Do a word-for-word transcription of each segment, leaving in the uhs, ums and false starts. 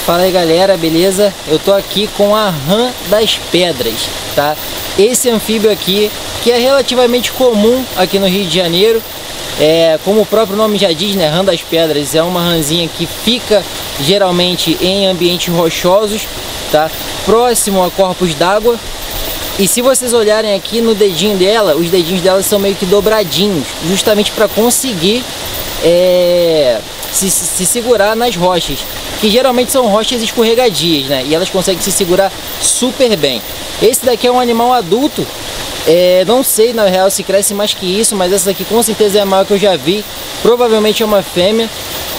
Fala aí galera, beleza? Eu tô aqui com a rã das pedras, tá? Esse anfíbio aqui, que é relativamente comum aqui no Rio de Janeiro, é, como o próprio nome já diz, né? Rã das pedras é uma rãzinha que fica geralmente em ambientes rochosos, tá? Próximo a corpos d'água. E se vocês olharem aqui no dedinho dela, os dedinhos dela são meio que dobradinhos, justamente para conseguir é, se, se segurar nas rochas, que geralmente são rochas escorregadias, né? E elas conseguem se segurar super bem. Esse daqui é um animal adulto, é, não sei na real se cresce mais que isso, mas essa daqui com certeza é a maior que eu já vi. Provavelmente é uma fêmea.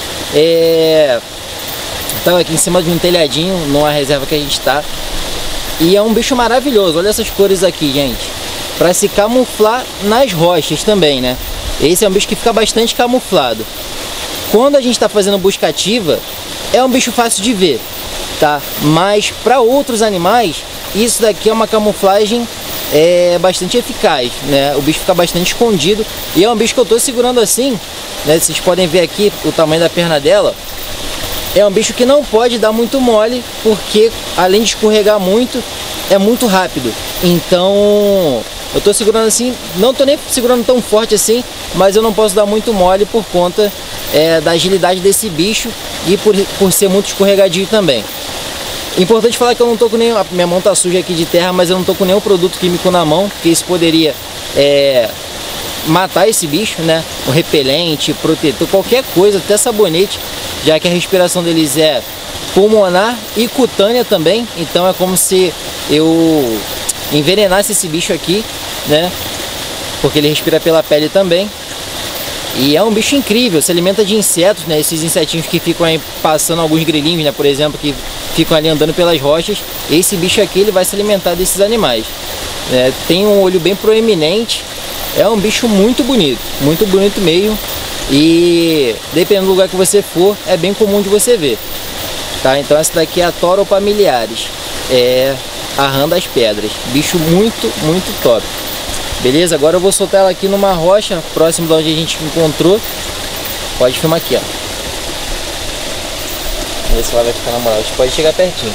É... Estava aqui em cima de um telhadinho, numa reserva que a gente está. E é um bicho maravilhoso, olha essas cores aqui, gente. Para se camuflar nas rochas também, né? Esse é um bicho que fica bastante camuflado. Quando a gente está fazendo busca ativa, é um bicho fácil de ver, tá? Mas para outros animais, isso daqui é uma camuflagem é, bastante eficaz, né? O bicho fica bastante escondido. E é um bicho que eu estou segurando assim, né? Vocês podem ver aqui o tamanho da perna dela. É um bicho que não pode dar muito mole, porque além de escorregar muito, é muito rápido. Então, eu tô segurando assim, não tô nem segurando tão forte assim, mas eu não posso dar muito mole por conta é, da agilidade desse bicho e por, por ser muito escorregadio também. Importante falar que eu não tô com nenhum, a minha mão tá suja aqui de terra, mas eu não tô com nenhum produto químico na mão, porque isso poderia é, matar esse bicho, né? O repelente, protetor, qualquer coisa, até sabonete, já que a respiração deles é pulmonar e cutânea também. Então é como se eu envenenasse esse bicho aqui, né? Porque ele respira pela pele também. E é um bicho incrível, se alimenta de insetos, né? Esses insetinhos que ficam aí passando, alguns grilinhos, né? Por exemplo, que ficam ali andando pelas rochas. Esse bicho aqui, ele vai se alimentar desses animais. É, tem um olho bem proeminente. É um bicho muito bonito, muito bonito mesmo. E dependendo do lugar que você for, é bem comum de você ver, tá? Então essa daqui é a Toropa miliaris, é a rã das pedras. Bicho muito, muito top. Beleza? Agora eu vou soltar ela aqui numa rocha, próximo de onde a gente encontrou. Pode filmar aqui, ó. Vamos ver se ela vai ficar na moral. A gente pode chegar pertinho.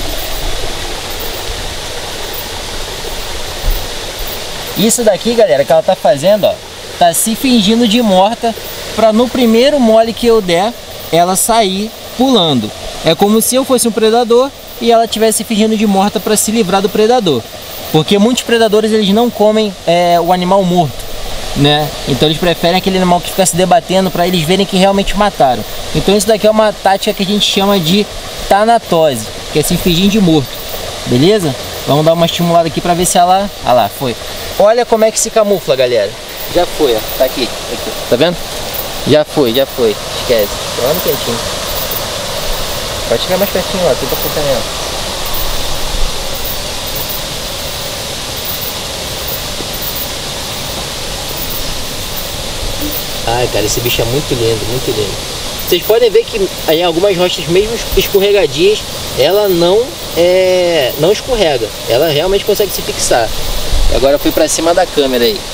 Isso daqui, galera, que ela tá fazendo, ó, tá se fingindo de morta para no primeiro mole que eu der, ela sair pulando. É como se eu fosse um predador e ela estivesse fingindo de morta para se livrar do predador. Porque muitos predadores, eles não comem é, o animal morto, né? Então eles preferem aquele animal que fica se debatendo para eles verem que realmente mataram. Então isso daqui é uma tática que a gente chama de tanatose, que é se fingir de morto. Beleza? Vamos dar uma estimulada aqui para ver se ela... Ah lá, foi. Olha como é que se camufla, galera. Já foi, ó. Tá aqui, aqui. Tá vendo? Já foi, já foi. Esquece. Tá lá no cantinho. Pode chegar mais pertinho lá, tenta focar nela. Ai, cara, esse bicho é muito lindo, muito lindo. Vocês podem ver que em algumas rochas, mesmo escorregadias, ela não, é, não escorrega. Ela realmente consegue se fixar. Agora eu fui pra cima da câmera aí.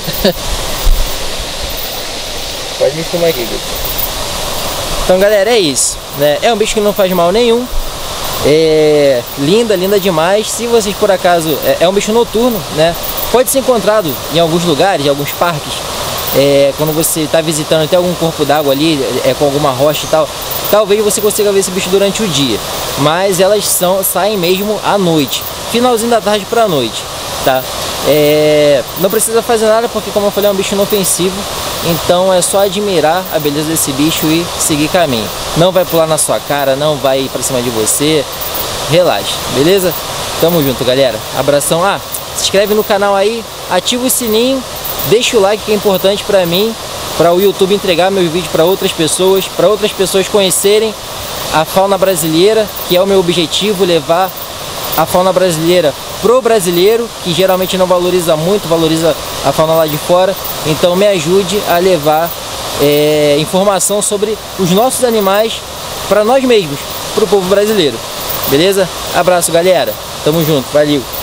Pode me filmar aqui, Guilherme. Então, galera, é isso, né? É um bicho que não faz mal nenhum. É linda, linda demais. Se vocês por acaso... É, é um bicho noturno, né? Pode ser encontrado em alguns lugares, em alguns parques. É, quando você está visitando até algum corpo d'água ali, é, com alguma rocha e tal, talvez você consiga ver esse bicho durante o dia. Mas elas são, saem mesmo à noite, finalzinho da tarde para a noite, tá? É, não precisa fazer nada porque, como eu falei, é um bicho inofensivo. Então é só admirar a beleza desse bicho e seguir caminho. Não vai pular na sua cara, não vai ir para cima de você. Relaxa, beleza? Tamo junto, galera. Abração. Ah, se inscreve no canal aí, ativa o sininho, deixa o like que é importante para mim, para o YouTube entregar meus vídeos para outras pessoas, para outras pessoas conhecerem a fauna brasileira, que é o meu objetivo, levar a fauna brasileira pro brasileiro, que geralmente não valoriza muito, valoriza a fauna lá de fora. Então me ajude a levar é, informação sobre os nossos animais para nós mesmos, para o povo brasileiro. Beleza? Abraço, galera. Tamo junto. Valeu.